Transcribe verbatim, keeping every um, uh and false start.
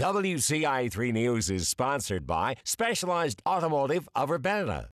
W C I three News is sponsored by Specialized Automotive of Urbana.